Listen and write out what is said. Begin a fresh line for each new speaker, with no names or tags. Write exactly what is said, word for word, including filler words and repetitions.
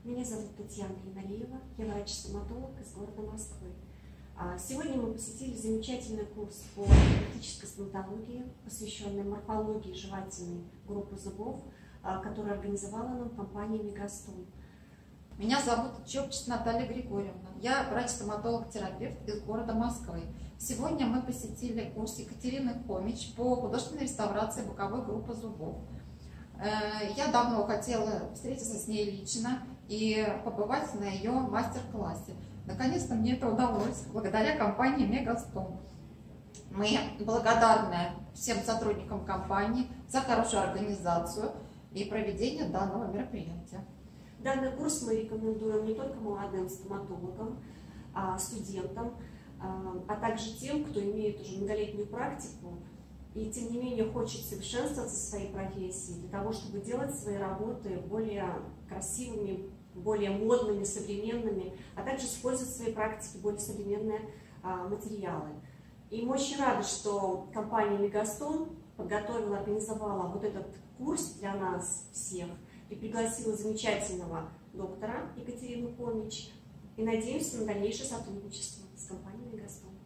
Меня зовут Татьяна Яналиева, я врач-стоматолог из города Москвы. Сегодня мы посетили замечательный курс по ортодонтической стоматологии, посвященный морфологии жевательной группы зубов, который организовала нам компания Мегастом.
Меня зовут Чепчик Наталья Григорьевна. Я врач-стоматолог-терапевт из города Москвы. Сегодня мы посетили курс Екатерины Хомич по художественной реставрации боковой группы зубов. Я давно хотела встретиться с ней лично и побывать на ее мастер-классе. Наконец-то мне это удалось благодаря компании Мегастом. Мы благодарны всем сотрудникам компании за хорошую организацию и проведение данного мероприятия.
Данный курс мы рекомендуем не только молодым стоматологам, студентам, а также тем, кто имеет уже многолетнюю практику и тем не менее хочет совершенствоваться в своей профессии для того, чтобы делать свои работы более красивыми, более модными, современными, а также использовать в своей практике более современные а, материалы. И мы очень рады, что компания Мегастом подготовила, организовала вот этот курс для нас всех и пригласила замечательного доктора Екатерину Хомич. И надеемся на дальнейшее сотрудничество с компанией Мегастом.